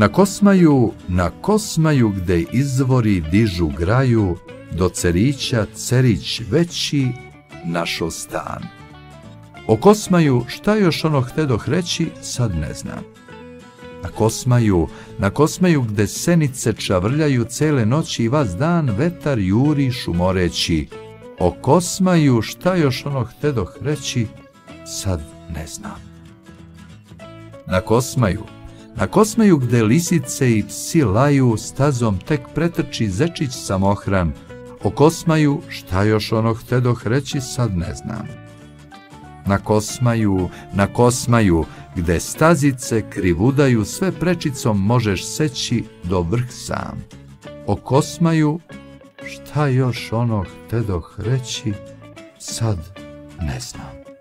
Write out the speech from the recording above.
Na Kosmaju gde izvori dižu graju, do Cerića Cerić veći našo stan. O Kosmaju šta još ono htedoh reći, sad ne znam. Na Kosmaju gde senice čavrljaju cele noći i vas dan vetar juri šumoreći. O Kosmaju šta još ono htedoh reći, sad ne znam. Na Kosmaju gde lisice i psi laju, stazom tek pretrči zečić samohran. O Kosmaju šta još ono htedoh reći, sad ne znam. Na Kosmaju gde stazice krivudaju, sve prečicom možeš seći do vrh sam. O Kosmaju šta još ono htedoh reći, sad ne znam.